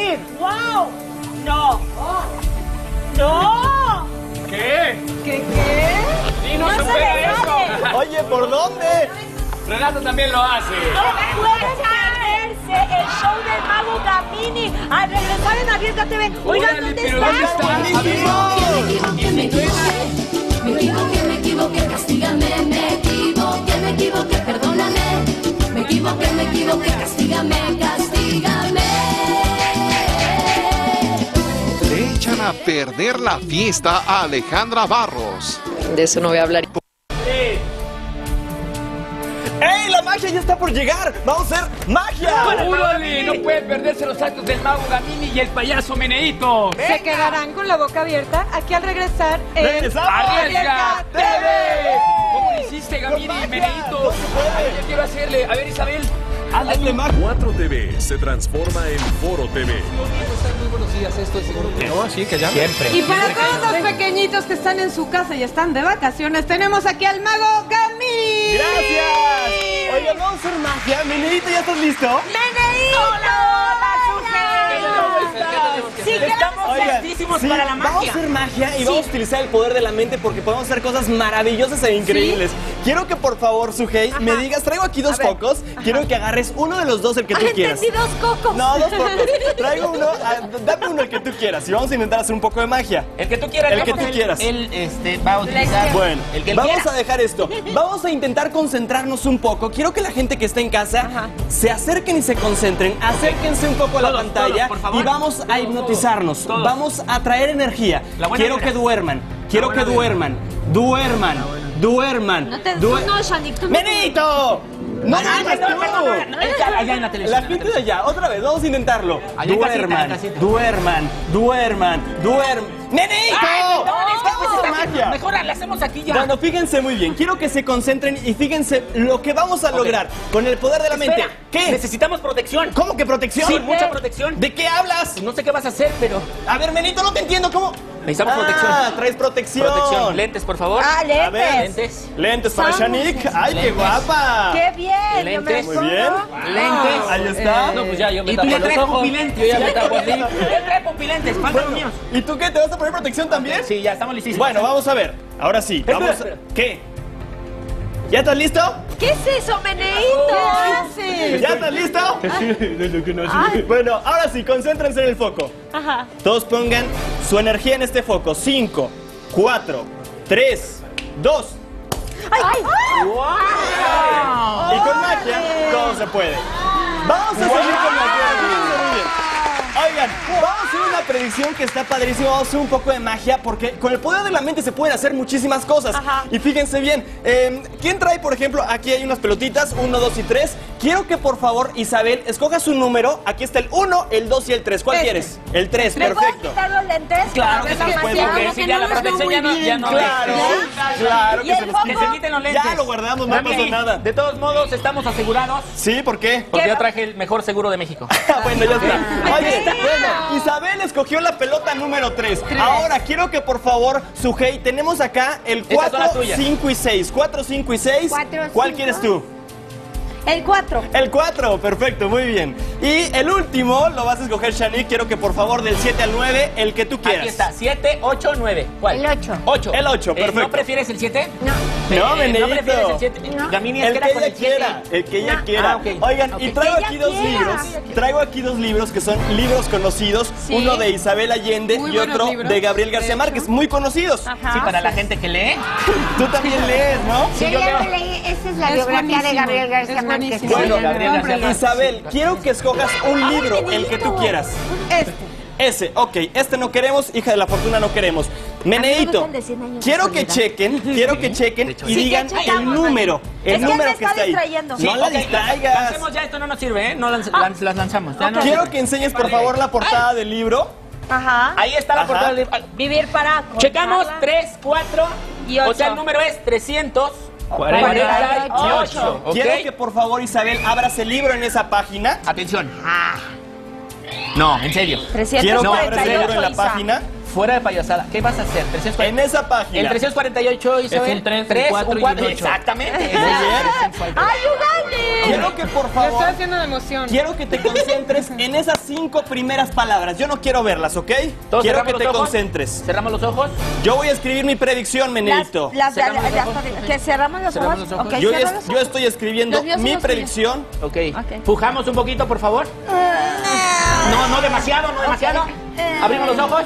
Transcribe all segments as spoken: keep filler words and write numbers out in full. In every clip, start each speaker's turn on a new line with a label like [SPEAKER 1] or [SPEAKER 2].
[SPEAKER 1] venir. ¡Wow! No. ¡No!
[SPEAKER 2] ¿Qué?
[SPEAKER 1] ¿Qué qué?
[SPEAKER 2] Sí, no, no se puede eso.
[SPEAKER 3] Oye, ¿por dónde?
[SPEAKER 2] Renato también lo hace.
[SPEAKER 1] No puede perderse el show del mago Gamini al regresar en Abierta T V. Oigan, ¿dónde
[SPEAKER 2] pero
[SPEAKER 1] está?
[SPEAKER 2] ¿dónde está?
[SPEAKER 4] Me equivoqué, me equivoqué, me equivoqué, me equivoqué, castígame, me equivoqué, me equivoqué, perdóname. Me equivoqué, me equivoqué, castígame, castígame.
[SPEAKER 5] Le echan a perder la fiesta a Alejandra Barros.
[SPEAKER 6] De eso no voy a hablar.
[SPEAKER 3] ¡Ey! ¡La magia ya está por llegar! ¡Vamos a hacer magia!
[SPEAKER 2] ¡Órale! No puede perderse los actos del mago Gamini y el payaso Meneíto.
[SPEAKER 7] Se quedarán con la boca abierta aquí al regresar en
[SPEAKER 3] ¡Regresamos!
[SPEAKER 2] ¡Arriesga T V! ¿Cómo lo hiciste, Gamini y Meneíto?
[SPEAKER 3] ¡No se puede!
[SPEAKER 2] A ver, yo quiero hacerle. A ver, Isabel. Hazle magia.
[SPEAKER 8] cuatro T V se transforma en Foro T V.
[SPEAKER 2] Muy buenos días, esto es seguro. No, sí, que ya. Siempre.
[SPEAKER 7] Y para todos los pequeñitos que están en su casa y están de vacaciones, tenemos aquí al mago Gamini.
[SPEAKER 3] ¡Gracias! Oigan, vamos a hacer magia. Meneíto, ¿ya estás listo?
[SPEAKER 1] ¡Meneíto! ¡Hola, Sujei! Sí, estamos
[SPEAKER 3] Oigan,
[SPEAKER 1] listísimos
[SPEAKER 3] sí,
[SPEAKER 1] para la
[SPEAKER 3] vamos a
[SPEAKER 1] magia.
[SPEAKER 3] hacer magia y vamos a utilizar el poder de la mente porque podemos hacer cosas maravillosas e increíbles. Quiero que por favor, Sujei, me digas, traigo aquí dos focos. Quiero que agarres uno de los dos, el que tú
[SPEAKER 1] Ah,
[SPEAKER 3] quieras.
[SPEAKER 1] entendí, dos cocos.
[SPEAKER 3] No, dos focos. Traigo uno, ah, dame uno el que tú quieras y vamos a intentar hacer un poco de magia.
[SPEAKER 2] El que tú quieras.
[SPEAKER 3] El que
[SPEAKER 2] vamos,
[SPEAKER 3] tú quieras.
[SPEAKER 2] Él este, va a utilizar.
[SPEAKER 3] Bueno,
[SPEAKER 2] el que él
[SPEAKER 3] vamos
[SPEAKER 2] quiera.
[SPEAKER 3] a dejar esto. Vamos a intentar concentrarnos un poco. Quiero que la gente que está en casa
[SPEAKER 7] Ajá.
[SPEAKER 3] se acerquen y se concentren. Acérquense un poco a la
[SPEAKER 2] Todos,
[SPEAKER 3] pantalla
[SPEAKER 2] todos, por favor.
[SPEAKER 3] y vamos a
[SPEAKER 2] Todos,
[SPEAKER 3] hipnotizarnos.
[SPEAKER 2] todos.
[SPEAKER 3] Vamos a traer energía.
[SPEAKER 2] La buena
[SPEAKER 3] Quiero
[SPEAKER 2] vibra.
[SPEAKER 3] que duerman. Quiero
[SPEAKER 2] buena
[SPEAKER 3] que
[SPEAKER 2] vibra.
[SPEAKER 3] duerman. Duerman. Duerman.
[SPEAKER 1] No te...
[SPEAKER 3] Due-
[SPEAKER 1] No, Shanik, tú...
[SPEAKER 3] ¡Menito! ¡No
[SPEAKER 2] Ah,
[SPEAKER 3] duermas
[SPEAKER 2] perdón,
[SPEAKER 3] tú!
[SPEAKER 2] perdón, no, es allá en la televisión.
[SPEAKER 3] La gente de allá, otra vez, vamos a intentarlo.
[SPEAKER 2] Allá en casita,
[SPEAKER 3] Duerman,
[SPEAKER 2] en casita.
[SPEAKER 3] duerman, duerman, duerman. ¡Nenito!
[SPEAKER 2] Ay, perdón, es que
[SPEAKER 3] ¡Vamos
[SPEAKER 2] pues
[SPEAKER 3] a
[SPEAKER 2] está-
[SPEAKER 3] magia!
[SPEAKER 2] Mejor la hacemos aquí ya.
[SPEAKER 3] Bueno, fíjense muy bien. Quiero que se concentren y fíjense lo que vamos a lograr con el poder de la mente.
[SPEAKER 2] Espera,
[SPEAKER 3] ¿Qué?
[SPEAKER 2] Necesitamos protección.
[SPEAKER 3] ¿Cómo que protección?
[SPEAKER 2] Sí, mucha protección.
[SPEAKER 3] ¿De qué hablas?
[SPEAKER 2] No sé qué vas a hacer, pero
[SPEAKER 3] A ver, Menito, no te entiendo. ¿Cómo?
[SPEAKER 2] necesitamos
[SPEAKER 3] Ah,
[SPEAKER 2] protección.
[SPEAKER 3] traes protección.
[SPEAKER 2] Protección. Lentes, por favor.
[SPEAKER 1] Ah,
[SPEAKER 3] A ver.
[SPEAKER 1] lentes.
[SPEAKER 2] Lentes.
[SPEAKER 3] Lentes para
[SPEAKER 1] Vamos.
[SPEAKER 3] Shanik. ¡Ay, qué
[SPEAKER 2] Lentes.
[SPEAKER 3] guapa!
[SPEAKER 1] ¡Qué bien! Yo me
[SPEAKER 2] Lentes.
[SPEAKER 1] los
[SPEAKER 3] Muy bien.
[SPEAKER 1] pongo.
[SPEAKER 2] Lentes.
[SPEAKER 3] Ahí está.
[SPEAKER 2] No, pues ya, yo me
[SPEAKER 9] Y tú
[SPEAKER 2] tapo
[SPEAKER 9] ya
[SPEAKER 2] los
[SPEAKER 9] traes
[SPEAKER 2] ojos.
[SPEAKER 9] pupilentes.
[SPEAKER 2] Yo ya me tapo así. Yo trae pupilentes, faltan los míos.
[SPEAKER 3] ¿Y tú qué? ¿Te vas a poner protección también?
[SPEAKER 2] Sí, ya estamos listísimos.
[SPEAKER 3] Bueno, vamos a ver. Ahora sí.
[SPEAKER 2] Espera,
[SPEAKER 3] Vamos.
[SPEAKER 2] espera.
[SPEAKER 3] ¿Qué? ¿Ya estás listo?
[SPEAKER 1] ¿Qué es eso, Meneíto?
[SPEAKER 7] haces?
[SPEAKER 3] ¿Ya estás listo? Bueno, ahora sí, concéntrense en el foco.
[SPEAKER 1] Ajá.
[SPEAKER 3] Todos pongan su energía en este foco. Cinco, cuatro, tres, dos.
[SPEAKER 1] ¡Ay! ¡Ay!
[SPEAKER 3] Y con magia, todo se puede. Vamos a seguir con magia. Fíjense muy bien. Oigan, vamos a hacer una predicción que está padrísima. Vamos a hacer un poco de magia porque con el poder de la mente se pueden hacer muchísimas cosas.
[SPEAKER 1] Ajá.
[SPEAKER 3] Y fíjense bien, eh, ¿quién trae, por ejemplo, aquí hay unas pelotitas, uno, dos y tres? Quiero que por favor, Isabel, escojas un número. Aquí está el uno, el dos y el tres. ¿Cuál
[SPEAKER 7] Este.
[SPEAKER 3] quieres? El tres,
[SPEAKER 1] ¿Me puedo
[SPEAKER 3] perfecto.
[SPEAKER 1] quitar los lentes?
[SPEAKER 2] Claro
[SPEAKER 1] para
[SPEAKER 2] que
[SPEAKER 1] ver
[SPEAKER 2] sí,
[SPEAKER 1] la
[SPEAKER 2] pues,
[SPEAKER 1] magia?
[SPEAKER 2] porque
[SPEAKER 7] Como
[SPEAKER 2] si
[SPEAKER 7] que
[SPEAKER 2] ya
[SPEAKER 7] no
[SPEAKER 2] la
[SPEAKER 7] los veo
[SPEAKER 2] protección
[SPEAKER 7] muy
[SPEAKER 2] ya no, ya
[SPEAKER 7] bien.
[SPEAKER 2] no.
[SPEAKER 3] Claro,
[SPEAKER 1] ¿Ya?
[SPEAKER 3] claro
[SPEAKER 1] ¿Y
[SPEAKER 3] que se
[SPEAKER 1] el
[SPEAKER 3] los
[SPEAKER 1] foco?
[SPEAKER 2] Que se quiten los lentes.
[SPEAKER 3] Ya lo guardamos, no
[SPEAKER 2] Dame
[SPEAKER 3] pasó
[SPEAKER 2] ahí.
[SPEAKER 3] nada.
[SPEAKER 2] De todos modos, estamos asegurados
[SPEAKER 3] Sí, ¿por qué?
[SPEAKER 2] porque
[SPEAKER 1] ¿Qué?
[SPEAKER 2] yo traje el mejor seguro de México.
[SPEAKER 3] Bueno, ya está. Oye,
[SPEAKER 1] está.
[SPEAKER 3] bueno, Isabel escogió la pelota número tres. Ahora, quiero que por favor, Sujei, tenemos acá el
[SPEAKER 2] Estas son las
[SPEAKER 3] cuatro,
[SPEAKER 2] tuyas.
[SPEAKER 3] cinco y seis. cuatro, cinco y seis.
[SPEAKER 1] Cuatro,
[SPEAKER 3] ¿Cuál
[SPEAKER 1] cinco.
[SPEAKER 3] quieres tú?
[SPEAKER 1] El cuatro.
[SPEAKER 3] El cuatro, perfecto, muy bien. Y el último lo vas a escoger, Shanik. Quiero que por favor del siete al nueve, el que tú quieras.
[SPEAKER 2] Aquí está, siete, ocho, nueve. ¿Cuál?
[SPEAKER 1] El ocho.
[SPEAKER 2] ocho.
[SPEAKER 3] El ocho, perfecto.
[SPEAKER 2] ¿No prefieres el siete?
[SPEAKER 1] No.
[SPEAKER 3] No,
[SPEAKER 2] Eh,
[SPEAKER 3] Benedito.
[SPEAKER 2] ¿No prefieres el siete?
[SPEAKER 1] No.
[SPEAKER 2] Gamini, es
[SPEAKER 3] El
[SPEAKER 2] que
[SPEAKER 3] que
[SPEAKER 2] era con
[SPEAKER 3] ella
[SPEAKER 2] el siete.
[SPEAKER 3] quiera, el que ella
[SPEAKER 1] No.
[SPEAKER 3] quiera.
[SPEAKER 2] Ah, ok.
[SPEAKER 3] Oigan,
[SPEAKER 2] Ok.
[SPEAKER 3] y traigo
[SPEAKER 1] Que ella
[SPEAKER 3] aquí dos
[SPEAKER 1] quiera.
[SPEAKER 3] libros. Traigo aquí dos libros que son libros conocidos.
[SPEAKER 7] Sí.
[SPEAKER 3] Uno de Isabel Allende
[SPEAKER 7] Muy
[SPEAKER 3] y
[SPEAKER 7] buenos
[SPEAKER 3] otro
[SPEAKER 7] libros,
[SPEAKER 3] de Gabriel
[SPEAKER 7] de
[SPEAKER 3] García
[SPEAKER 7] hecho.
[SPEAKER 3] Márquez, muy conocidos.
[SPEAKER 1] Ajá.
[SPEAKER 2] Sí, para la gente que lee.
[SPEAKER 3] Tú también lees, ¿no?
[SPEAKER 2] Sí, yo leo.
[SPEAKER 1] leí. Esa es la
[SPEAKER 7] Es
[SPEAKER 1] biografía de
[SPEAKER 7] buenísimo,
[SPEAKER 1] Gabriel García
[SPEAKER 7] es
[SPEAKER 1] Márquez.
[SPEAKER 7] buenísimo.
[SPEAKER 3] Bueno,
[SPEAKER 2] Gabriel García Márquez.
[SPEAKER 3] Isabel, quiero que escojas un libro, el que tú quieras.
[SPEAKER 7] Este.
[SPEAKER 3] Ese, ok, este no queremos, hija de la fortuna no queremos. Meneíto,
[SPEAKER 1] gustan de cien años de
[SPEAKER 3] quiero que
[SPEAKER 1] soledad.
[SPEAKER 3] chequen, quiero que chequen y
[SPEAKER 1] Sí,
[SPEAKER 3] digan
[SPEAKER 1] que checamos,
[SPEAKER 3] el número, el
[SPEAKER 1] Es que
[SPEAKER 3] número
[SPEAKER 1] me
[SPEAKER 3] que
[SPEAKER 1] está
[SPEAKER 3] está ahí.
[SPEAKER 1] distrayendo.
[SPEAKER 3] No la
[SPEAKER 2] ok,
[SPEAKER 3] distraigas.
[SPEAKER 2] Lancemos ya, esto no nos sirve, ¿eh? No lanz- lanz- las lanzamos. Ya no
[SPEAKER 3] Quiero
[SPEAKER 2] sirve.
[SPEAKER 3] que enseñes por favor la portada del libro.
[SPEAKER 1] Ajá.
[SPEAKER 2] Ahí está la
[SPEAKER 3] Ajá.
[SPEAKER 2] portada del libro. Ah,
[SPEAKER 1] Vivir para...
[SPEAKER 2] Checamos
[SPEAKER 1] contarla.
[SPEAKER 2] tres, cuatro
[SPEAKER 1] Y
[SPEAKER 2] O
[SPEAKER 1] ocho.
[SPEAKER 2] sea, el número es trescientos
[SPEAKER 1] cuarenta
[SPEAKER 2] cuarenta
[SPEAKER 1] y
[SPEAKER 2] y
[SPEAKER 1] ocho.
[SPEAKER 2] ocho.
[SPEAKER 3] Quiero
[SPEAKER 2] ¿Ok?
[SPEAKER 3] que por favor Isabel abras el libro en esa página.
[SPEAKER 2] Atención.
[SPEAKER 1] Ah.
[SPEAKER 2] No, en serio.
[SPEAKER 3] Quiero que abras el libro en la
[SPEAKER 1] trescientos cuarenta y ocho, Isa.
[SPEAKER 3] página.
[SPEAKER 6] Fuera de payasada. ¿Qué vas a hacer? trescientos cuarenta.
[SPEAKER 3] En esa página.
[SPEAKER 6] El trescientos cuarenta y ocho, Isabel.
[SPEAKER 2] Es un tres, un
[SPEAKER 6] tres,
[SPEAKER 2] cuatro
[SPEAKER 6] un
[SPEAKER 2] y
[SPEAKER 6] cuatro.
[SPEAKER 2] un ocho.
[SPEAKER 6] Exactamente.
[SPEAKER 3] Muy bien.
[SPEAKER 1] ¡Ayúdale!
[SPEAKER 3] Quiero que por
[SPEAKER 7] Lo
[SPEAKER 3] favor,
[SPEAKER 7] estoy haciendo de emoción.
[SPEAKER 3] quiero que te concentres en esas cinco primeras palabras. Yo no quiero verlas, ¿ok?
[SPEAKER 6] ¿Todos
[SPEAKER 3] Quiero
[SPEAKER 6] cerramos
[SPEAKER 3] que
[SPEAKER 6] los
[SPEAKER 3] te
[SPEAKER 6] ojos?
[SPEAKER 3] concentres.
[SPEAKER 6] Cerramos los ojos.
[SPEAKER 3] Yo voy a escribir mi predicción, Meneito.
[SPEAKER 1] Las, las,
[SPEAKER 6] Cerramos
[SPEAKER 1] ya-
[SPEAKER 6] los
[SPEAKER 1] ya
[SPEAKER 6] ojos.
[SPEAKER 1] está bien. ¿Que cerramos los
[SPEAKER 6] Cerramos
[SPEAKER 1] ojos?
[SPEAKER 6] los ojos.
[SPEAKER 1] Ok,
[SPEAKER 3] Yo,
[SPEAKER 1] cierra
[SPEAKER 3] es-
[SPEAKER 1] los
[SPEAKER 3] yo
[SPEAKER 1] ojos.
[SPEAKER 3] estoy escribiendo
[SPEAKER 1] Los míos son
[SPEAKER 3] mi
[SPEAKER 1] los
[SPEAKER 3] predicción.
[SPEAKER 6] Ok.
[SPEAKER 1] Ok.
[SPEAKER 6] Pujamos un poquito, por favor. No, no demasiado, no demasiado. Abrimos los ojos.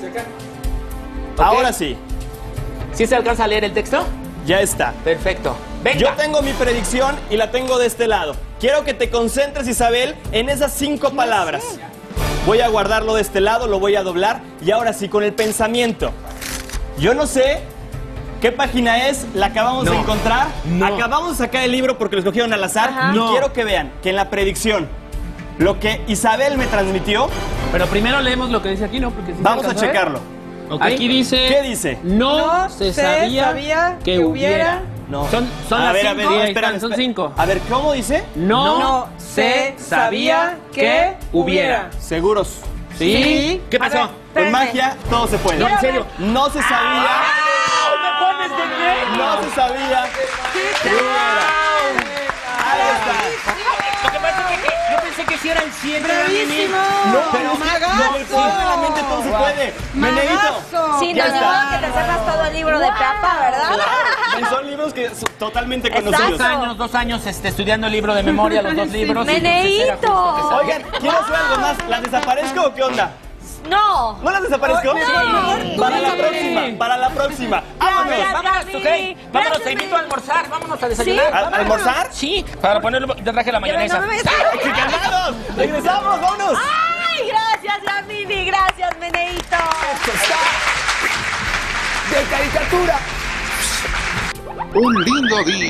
[SPEAKER 6] Ok.
[SPEAKER 3] Ahora sí,
[SPEAKER 6] ¿Sí se alcanza a leer el texto?
[SPEAKER 3] ya está.
[SPEAKER 6] Perfecto. Venga.
[SPEAKER 3] Yo tengo mi predicción y la tengo de este lado. Quiero que te concentres, Isabel, en esas cinco palabras. Voy a guardarlo de este lado, lo voy a doblar y ahora sí, con el pensamiento. Yo no sé qué página es, la acabamos de
[SPEAKER 2] No.
[SPEAKER 3] encontrar.
[SPEAKER 2] No.
[SPEAKER 3] Acabamos de sacar el libro porque lo escogieron al azar. Y
[SPEAKER 2] No.
[SPEAKER 3] quiero que vean que en la predicción, lo que Isabel me transmitió,
[SPEAKER 2] Pero primero leemos lo que dice aquí, ¿no? Porque sí se
[SPEAKER 3] vamos a
[SPEAKER 2] alcanza ver.
[SPEAKER 3] checarlo.
[SPEAKER 2] Ok. Aquí dice...
[SPEAKER 3] ¿Qué dice?
[SPEAKER 2] No,
[SPEAKER 7] No
[SPEAKER 2] se
[SPEAKER 7] se
[SPEAKER 2] sabía,
[SPEAKER 7] sabía
[SPEAKER 2] que,
[SPEAKER 7] que
[SPEAKER 2] hubiera.
[SPEAKER 7] hubiera.
[SPEAKER 3] No.
[SPEAKER 2] Son, son
[SPEAKER 3] a
[SPEAKER 2] las
[SPEAKER 3] ver,
[SPEAKER 2] cinco.
[SPEAKER 3] a ver,
[SPEAKER 2] Sí, ahí
[SPEAKER 3] espérame,
[SPEAKER 2] están, son
[SPEAKER 3] espérame.
[SPEAKER 2] cinco.
[SPEAKER 3] A ver, ¿cómo dice?
[SPEAKER 2] No,
[SPEAKER 7] No se sabía que hubiera.
[SPEAKER 3] Seguros.
[SPEAKER 2] ¿Sí? ¿Qué
[SPEAKER 1] A
[SPEAKER 2] pasó?
[SPEAKER 1] ver,
[SPEAKER 3] Con
[SPEAKER 1] espérenme.
[SPEAKER 3] magia todo se puede.
[SPEAKER 1] No, en
[SPEAKER 2] serio.
[SPEAKER 3] No se sabía.
[SPEAKER 6] ¡Me pones de bien!
[SPEAKER 3] No se sabía. que hubiera. Ahí está.
[SPEAKER 6] Lo que pasa es que yo pensé que si era el siete.
[SPEAKER 7] ¡Bravísimo!
[SPEAKER 3] No, pero es que
[SPEAKER 7] ¡Magazo!
[SPEAKER 3] con el poder de la mente todo se puede. Meneguito.
[SPEAKER 7] ¡Magazo!
[SPEAKER 1] Sí,
[SPEAKER 3] Ya
[SPEAKER 1] no,
[SPEAKER 3] está.
[SPEAKER 1] no, que te sepas todo el libro de Papa, ¿verdad?
[SPEAKER 3] Son libros que son totalmente
[SPEAKER 1] Exacto.
[SPEAKER 3] conocidos.
[SPEAKER 6] Dos años, dos años este, estudiando el libro de memoria, los dos libros. y entonces era justo que
[SPEAKER 1] ¡Meneíto!
[SPEAKER 6] sabía.
[SPEAKER 3] Oigan, ¿quiero hacer algo más? ¿Las desaparezco o qué onda?
[SPEAKER 1] No.
[SPEAKER 3] ¿No las desaparezco?
[SPEAKER 1] No.
[SPEAKER 3] Para la
[SPEAKER 2] Sí.
[SPEAKER 3] próxima, para la próxima. ¡Vámonos!
[SPEAKER 1] Gracias.
[SPEAKER 6] Vámonos,
[SPEAKER 1] Gaby.
[SPEAKER 6] ok. Vámonos,
[SPEAKER 1] Gracias,
[SPEAKER 6] te invito
[SPEAKER 1] Gaby.
[SPEAKER 6] a almorzar. Vámonos a desayunar.
[SPEAKER 3] ¿A-
[SPEAKER 6] Vámonos.
[SPEAKER 3] almorzar?
[SPEAKER 6] Sí, para ponerle. Te traje la mayonesa.
[SPEAKER 1] No me
[SPEAKER 3] ¡Ay, calmados! ¡Regresamos, vámonos!
[SPEAKER 1] ¡Ay, gracias, Gamini! ¡Gracias, Meneíto!
[SPEAKER 5] Un lindo día.